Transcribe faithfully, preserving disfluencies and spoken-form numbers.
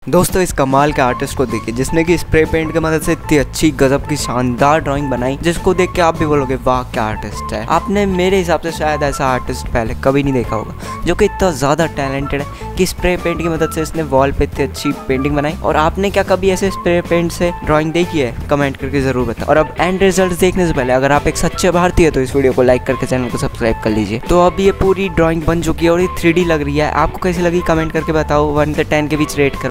दोस्तों इस कमाल के आर्टिस्ट को देखिए जिसने कि स्प्रे पेंट की मदद से इतनी अच्छी गजब की शानदार ड्राइंग बनाई जिसको देख के आप भी बोलोगे वाह क्या आर्टिस्ट है। आपने मेरे हिसाब से शायद ऐसा आर्टिस्ट पहले कभी नहीं देखा होगा जो कि इतना ज़्यादा टैलेंटेड है कि स्प्रे पेंट की मदद से इसने वॉल पे इतनी अच्छी पेंटिंग बनाई। और आपने क्या कभी ऐसे स्प्रे पेंट से ड्राइंग देखी है? कमेंट करके ज़रूर बताओ। और अब एंड रिजल्ट देखने से पहले अगर आप एक सच्चे भारतीय है तो इस वीडियो को लाइक करके चैनल को सब्सक्राइब कर लीजिए। तो अब ये पूरी ड्राइंग बन चुकी है और ये थ्री डी लग रही है। आपको कैसी लगी कमेंट करके बताओ। वन से टेन के बीच रेट कर